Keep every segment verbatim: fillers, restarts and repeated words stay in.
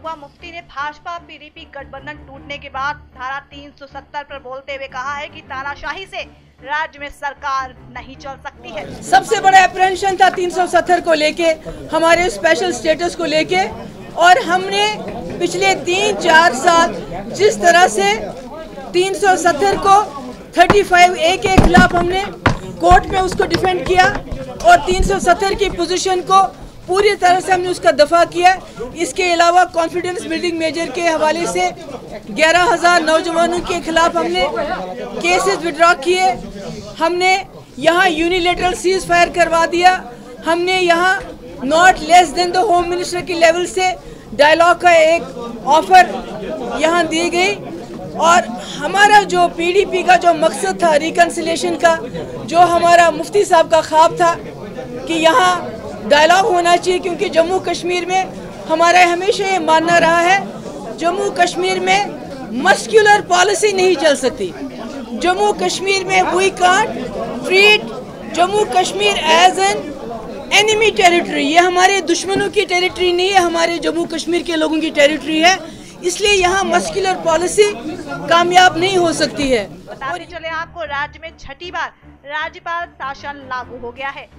महुआ मुफ्ती ने भाजपा पीडीपी गठबंधन टूटने के बाद धारा तीन सौ सत्तर पर बोलते हुए कहा है कि तानाशाही से राज्य में सरकार नहीं चल सकती है। सबसे बड़ा अप्रहेंशन था तीन सौ सत्तर को लेके, हमारे स्पेशल स्टेटस को लेके, और हमने पिछले तीन चार साल जिस तरह से तीन सौ सत्तर को पैंतीस ए के खिलाफ हमने कोर्ट में उसको डिफेंड किया और तीन सौ सत्तर की पोजीशन को पूरी तरह से हमने उसका दफा किया। इसके अलावा कॉन्फिडेंस बिल्डिंग मेजर के हवाले से ग्यारह हज़ार नौजवानों के खिलाफ हमने केसेस विड्रॉ किए। हमने यहाँ यूनिलेटरल सीज फायर करवा दिया। हमने यहाँ not less than the home minister के लेवल से डायलॉग का एक ऑफर यहाँ दी गई। और हमारा जो पीडीपी का जो मकसद था रिकन्सिलेशन का, जो हमारा मुफ्ती साहब का ख्वाब था कि यहाँ डायलॉग होना चाहिए, क्योंकि जम्मू कश्मीर में हमारा हमेशा ये मानना रहा है जम्मू कश्मीर में मस्कुलर पॉलिसी नहीं चल सकती। जम्मू कश्मीर में we can't treat Jammu Kashmir as an enemy territory. ये हमारे दुश्मनों की टेरिटरी नहीं है, हमारे जम्मू कश्मीर के लोगों की टेरिटरी है। इसलिए यहाँ मस्कुलर पॉलिसी कामयाब नहीं हो सकती है। बताते चले आपको, राज्य में छठी बार राज्यपाल शासन लागू हो गया है।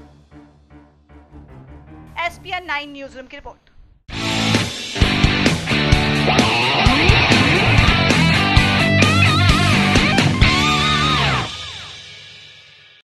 S P N nine news room की रिपोर्ट।